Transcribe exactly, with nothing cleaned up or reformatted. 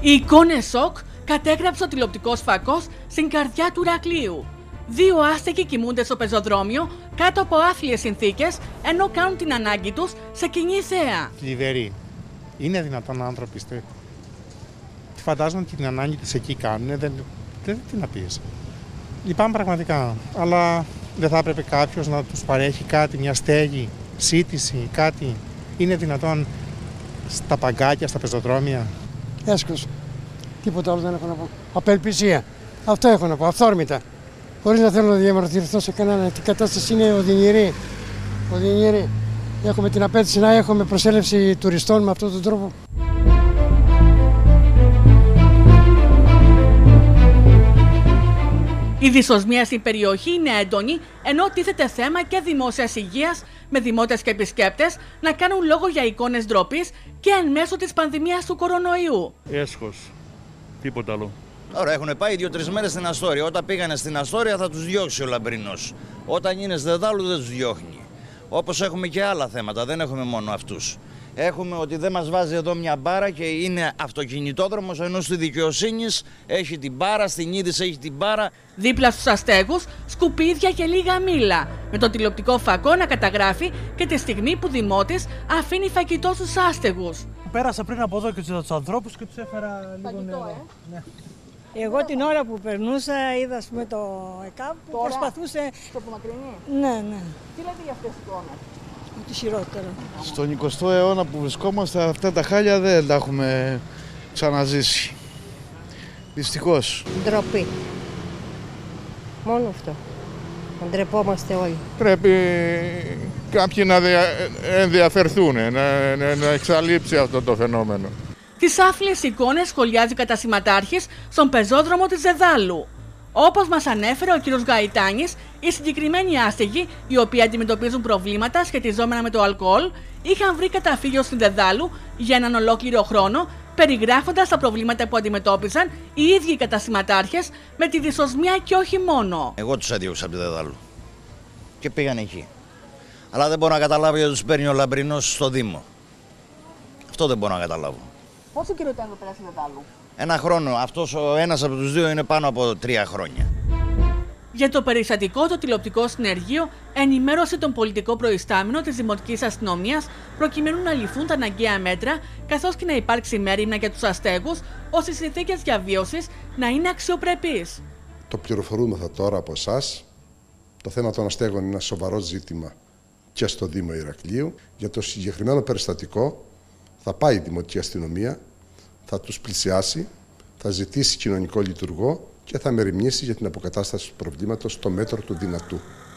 Οι εικόνες σοκ κατέγραψε ο τηλεοπτικός φακός στην καρδιά του Ηρακλείου. Δύο άστεγοι κοιμούνται στο πεζοδρόμιο κάτω από άθλιες συνθήκες ενώ κάνουν την ανάγκη τους σε κοινή θέα. Θλιβερή. Είναι δυνατόν άνθρωποι, πιστεύω. Φαντάζομαι ότι την ανάγκη τους εκεί κάνουν, δεν, δεν τι να πεις. Λυπάμαι πραγματικά, αλλά δεν θα έπρεπε κάποιος να τους παρέχει κάτι, μια στέγη, σύντηση, κάτι. Είναι δυνατόν στα παγκάκια, στα πεζοδρόμια. Έσχος. Τίποτα άλλο δεν έχω να πω. Απελπισία. Αυτό έχω να πω, αυθόρμητα. Χωρίς να θέλω να διαμαρτυρηθώ σε κανέναν. Η κατάσταση είναι οδυνηρή. Οδυνηρή. Έχουμε την απέτηση να έχουμε προσέλευση τουριστών με αυτόν τον τρόπο. Η δυσοσμία στην περιοχή είναι έντονη, ενώ τίθεται θέμα και δημόσιας υγείας, με δημότες και επισκέπτες να κάνουν λόγο για εικόνες ντροπής και εν μέσω της πανδημίας του κορονοϊού. Έσχος. Τίποτα άλλο. Τώρα έχουν πάει δύο-τρεις μέρες στην Αστόρια. Όταν πήγανε στην Αστόρια θα τους διώξει ο Λαμπρινός. Όταν είναι στη Δεδάλου δεν τους διώχνει. Όπως έχουμε και άλλα θέματα, δεν έχουμε μόνο αυτούς. Έχουμε ότι δεν μας βάζει εδώ μια μπάρα και είναι αυτοκινητόδρομος, ενώ στη δικαιοσύνη έχει την μπάρα, στην είδηση έχει την μπάρα. Δίπλα στους αστέγους, σκουπίδια και λίγα μήλα, με το τηλεοπτικό φακό να καταγράφει και τη στιγμή που δημότης αφήνει φαγητό στους άστεγους. Πέρασα πριν από εδώ και τους ανθρώπους και τους έφερα λίγο νερό. Ε? Ναι. Εγώ την ώρα που περνούσα είδα ας πούμε, το ΕΚΑΒ που Τώρα, προσπαθούσε... Στο απομακρυνή. Ναι, ναι. Τι λέτε για αυτές τις εικόνες? Τη χειρότερα. Στον εικοστό αιώνα που βρισκόμαστε αυτά τα χάλια δεν τα έχουμε ξαναζήσει. Δυστυχώς. Ντροπή. Μόνο αυτό. Να ντρεπόμαστε όλοι. Πρέπει κάποιοι να ενδιαφερθούν, να, να, να εξαλείψει αυτό το φαινόμενο. Τις άφλιες εικόνες σχολιάζει ο κατασηματάρχης στον πεζόδρομο της Δεδάλου. Όπως μας ανέφερε ο κ. Γαϊτάνης, οι συγκεκριμένοι άστεγοι, οι οποίοι αντιμετωπίζουν προβλήματα σχετιζόμενα με το αλκοόλ, είχαν βρει καταφύγιο στην Δεδάλου για έναν ολόκληρο χρόνο, περιγράφοντας τα προβλήματα που αντιμετώπιζαν οι ίδιοι οι κατασηματάρχες με τη δυσοσμία και όχι μόνο. Εγώ τους έδιωξα από τη Δεδάλου και πήγαν εκεί. Αλλά δεν μπορώ να καταλάβω γιατί τους παίρνει ο Λαμπρινός στο Δήμο. Αυτό δεν μπορώ να καταλάβω. Πόσο καιρό ήταν εδώ πέρα στη Δεδάλου? Ένα χρόνο. Αυτός ο ένας από τους δύο είναι πάνω από τρία χρόνια. Για το περιστατικό, το τηλεοπτικό συνεργείο ενημέρωσε τον πολιτικό προϊστάμενο της Δημοτικής Αστυνομίας προκειμένου να ληφθούν τα αναγκαία μέτρα, καθώς και να υπάρξει μέριμνα για τους αστέγους, ώστε οι συνθήκες διαβίωσης να είναι αξιοπρεπείς. Το πληροφορούμεθα τώρα από εσάς. Το θέμα των αστέγων είναι ένα σοβαρό ζήτημα και στο Δήμο Ηρακλείου. Για το συγκεκριμένο περιστατικό θα πάει η Δημοτική Αστυνομία, θα τους πλησιάσει, θα ζητήσει κοινωνικό λειτουργό και θα μεριμνήσει για την αποκατάσταση του προβλήματος στο μέτρο του δυνατού.